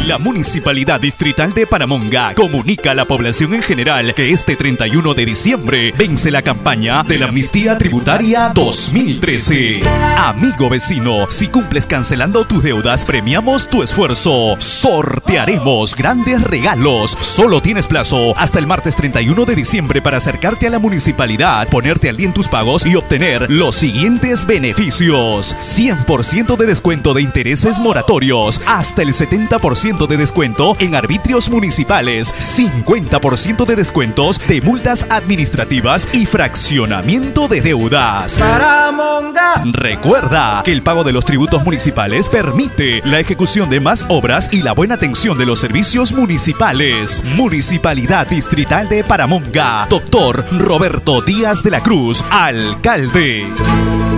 La Municipalidad Distrital de Paramonga comunica a la población en general que este 31 de diciembre vence la campaña de la Amnistía Tributaria 2013. Amigo vecino, si cumples cancelando tus deudas, premiamos tu esfuerzo. Sortearemos grandes regalos. Solo tienes plazo hasta el martes 31 de diciembre para acercarte a la municipalidad, ponerte al día en tus pagos y obtener los siguientes beneficios: 100% de descuento de intereses moratorios, hasta el 70% de descuento en arbitrios municipales, 50% de descuentos de multas administrativas y fraccionamiento de deudas. Paramonga. Recuerda que el pago de los tributos municipales permite la ejecución de más obras y la buena atención de los servicios municipales. Municipalidad Distrital de Paramonga. Doctor Roberto Díaz de la Cruz, alcalde.